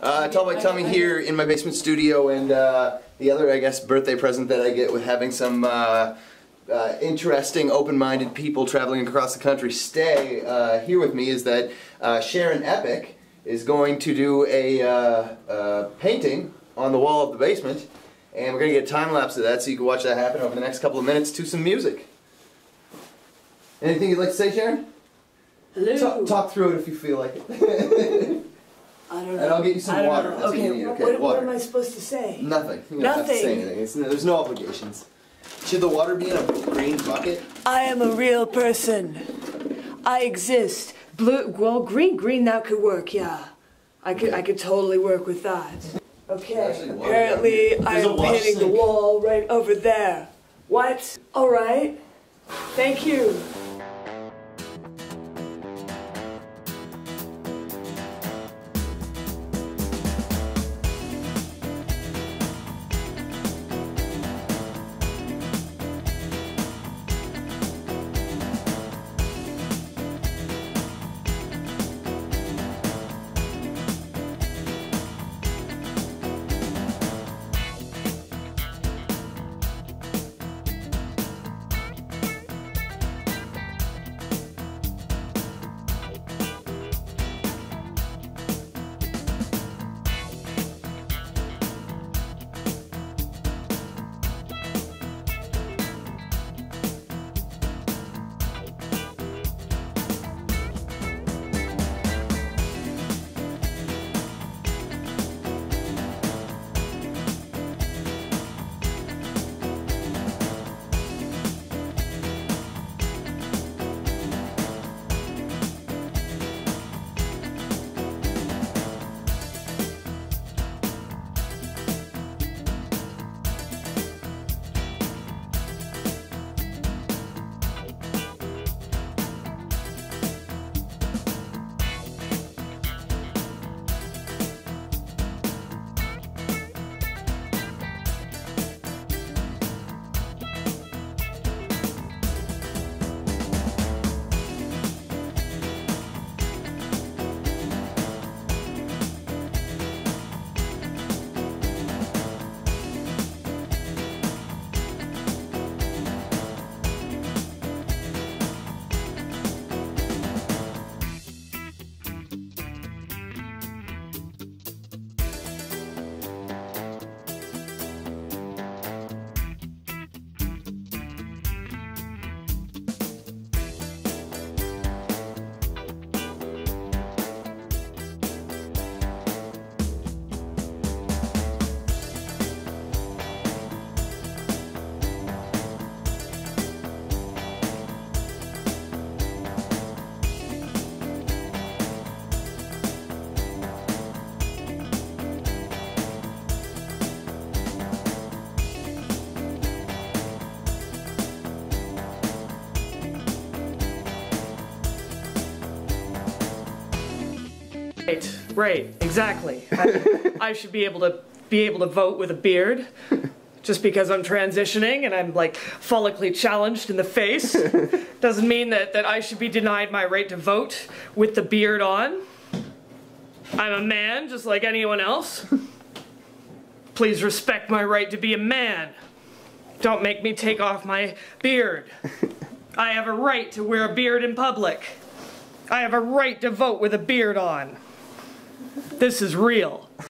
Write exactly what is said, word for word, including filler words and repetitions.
Uh, Tall by Tummy here in my basement studio, and uh, the other, I guess, birthday present that I get with having some uh, uh, interesting, open-minded people traveling across the country stay uh, here with me is that uh, Sharon Epic is going to do a uh, uh, painting on the wall of the basement, and we're going to get a time-lapse of that so you can watch that happen over the next couple of minutes to some music. Anything you'd like to say, Sharon? Hello. Talk, talk through it if you feel like it. I don't know. And I'll get you some water. Know. That's Okay, what you need. Okay, what, water. what am I supposed to say? Nothing. You don't Nothing. have to say anything. It's, there's no obligations. Should the water be in a green bucket? I am a real person. I exist. Blue, well, green, green, that could work, yeah. I could, I could totally work with that. Okay, apparently I am painting the wall right over there. What? All right. Thank you. Right, right, exactly. I, I should be able to be able to vote with a beard, just because I'm transitioning and I'm like follically challenged in the face. Doesn't mean that, that I should be denied my right to vote with the beard on. I'm a man, just like anyone else. Please respect my right to be a man. Don't make me take off my beard. I have a right to wear a beard in public. I have a right to vote with a beard on. This is real.